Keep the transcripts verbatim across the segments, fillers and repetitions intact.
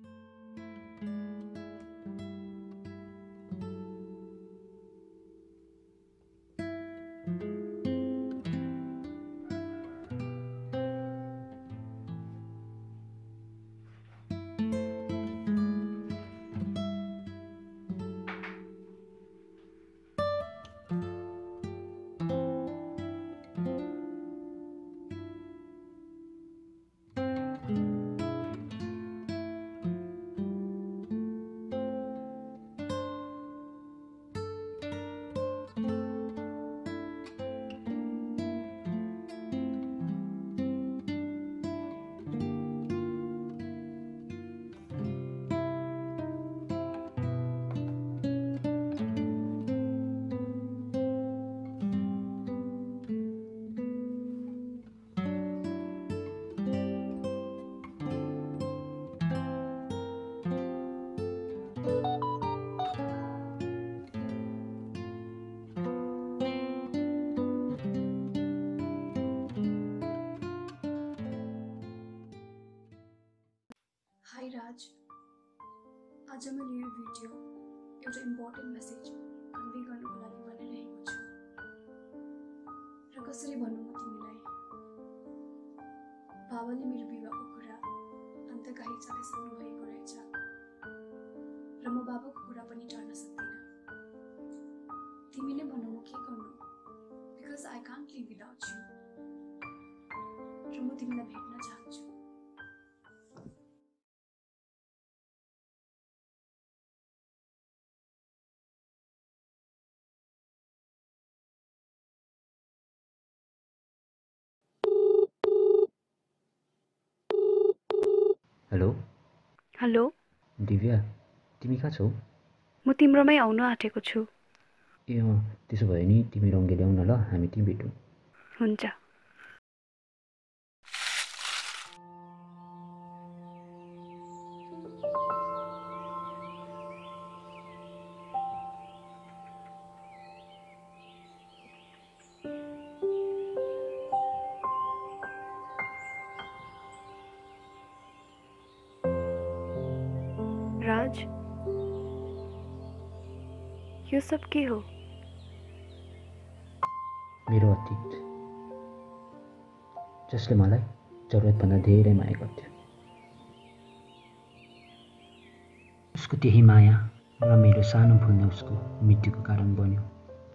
High राज, आज मैले यो भिडियो एउटा इम्पोर्टेन्ट मेसेज कन्भे गर्नको लागि बनाइरहेको छु। र कसरी भन्नु म तिमीलाई, बाबाले मेरो विवाहको कुरा अन्तकाही चलाइसक्नु भएको रहेछ र म बाबाको कुरा पनि टार्न सक्दिनँ। तिमीले भन्नु म के गर्नु, because I can't live without you. र म तिमीलाई भेट्न चाहन्छु। हेलो हेलो दिव्या, तिमी कहाँ छौ? म तिम्रोमै आउन आँटेको छु। ए अँ, त्यसो भयो नि तिमी रङ्गे ल्याउ न ल, हामी त्यहीँ भेटौँ। हुन्छ। राज, यो सब के हो? मेरो अतीत, जसले मलाई जरुरतभन्दा धेरै माया गर्थ्यो। उसको त्यही माया र मेरो सानो भुल नै उसको मृत्युको कारण बन्यो।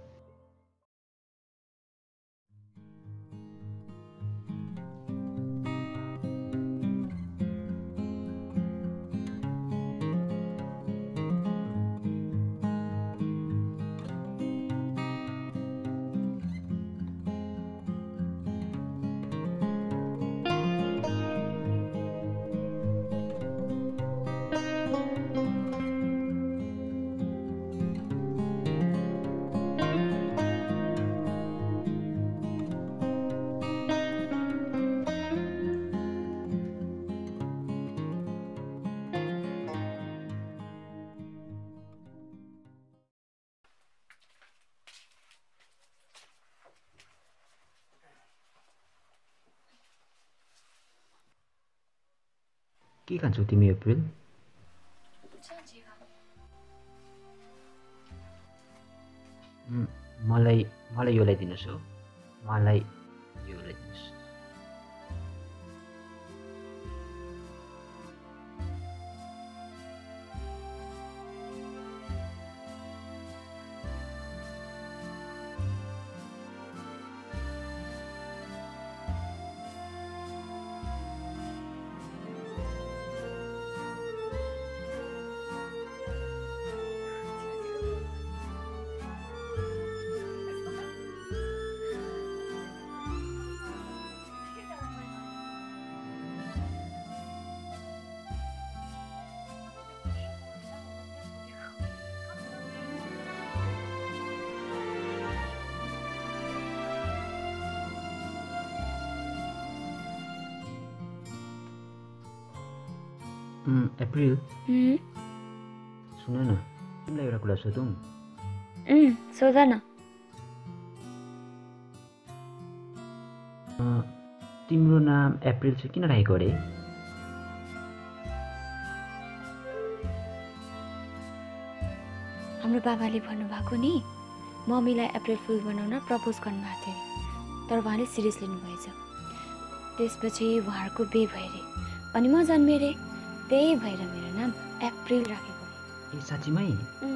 के खान्छौ तिमी एप्रिल? मलाई मलाई यो ल्याइदिनुहोस् हो, मलाई यो ल्याइदिनुहोस्। एप्रिल, सुन न, तिमीलाई एउटा कुरा सोधौँ? सोध न। तिम्रो नाम एप्रिल चाहिँ किन राखेको अरे? बाबाले भन्नुभएको नि मम्मीलाई अप्रिल फुल बनाउन प्रपोज गर्नुभएको थियो अरे, तर उहाँले सिरियस लिनुभएछ। त्यसपछि उहाँहरूको बे भयो अरे, अनि म जन्मेँ अरे। त्यही भएर मेरो नाम अप्रिल राखेको। ए साँच्चीमै?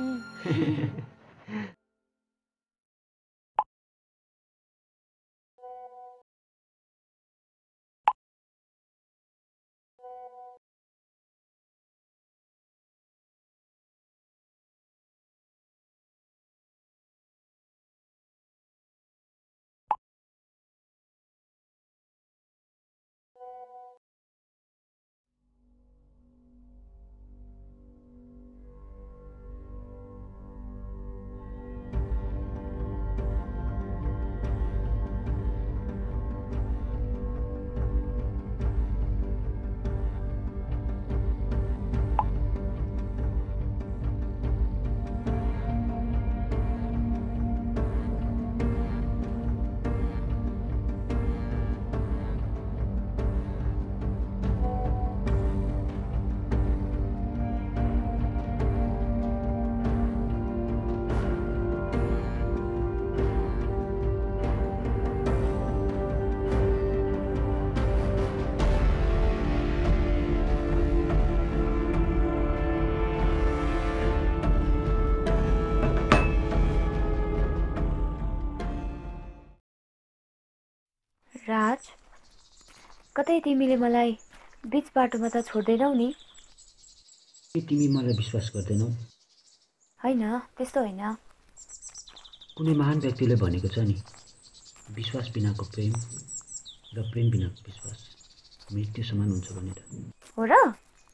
राज, कतै तिमीले मलाई बिच बाटोमा त छोड्दैनौ नि? के तिमी मलाई विश्वास गर्दैनौ? होइन, त्यस्तो होइन। कुनै महान व्यक्तिले भनेको छ नि, विश्वास बिनाको प्रेम र प्रेम बिनाको विश्वास मृत्यु समान हुन्छ भनेर। हो र?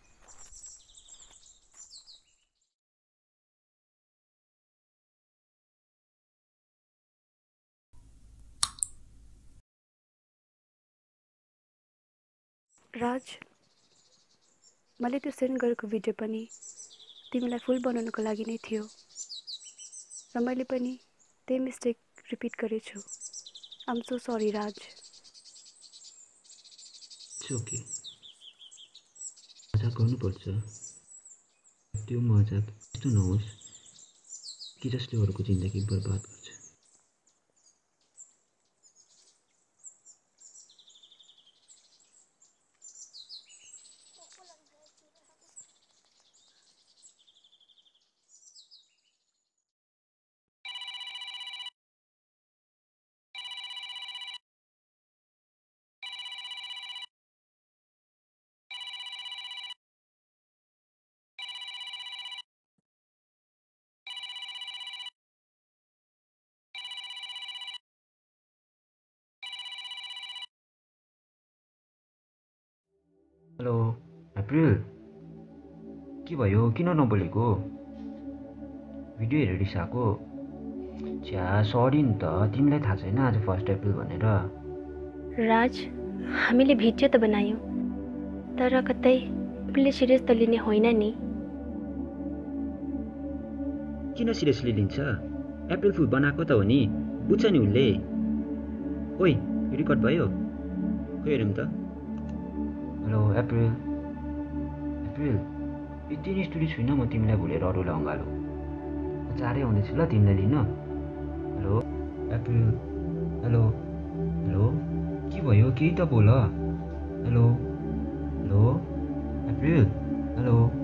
राज, मैले त्यो सेन्ड गरेको भिडियो पनि तिमीलाई फुल बनाउनको लागि नै थियो र मैले पनि त्यही मिस्टेक रिपिट गरेछु। I am so sorry Raj. It's okay. मजाक गर्नुपर्छ, त्यो मजाक यस्तो नहोस् कि जसले अरूको जिन्दगी बर्बाद गर्छ। हेलो अप्रिल, के भयो? किन नबोलेको? भिडियो हेरेर रिसाएको? छ्या सरी नि त, तिमीलाई थाहा छैन आज फर्स्ट अप्रिल भनेर? राज, हामीले भिडियो त बनायौँ, तर कतै उसले सिरियस त लिने होइन नि। किन सिरियसली लिन्छ? अप्रिल फुल बनाएको त हो नि, बुझ्छ नि उसले। ओइ रिकर्ड भयो? खोइ हेरौँ त। Hello April. अप्रिल, यति नै स्टोरी छुइनँ म तिमीलाई भुलेर अरूलाई अँगालो। चाँडै आउँदैछु ल तिमीलाई लिन। Hello April. हेलो हेलो, के भयो? केही त बोल। Hello hello April. हेलो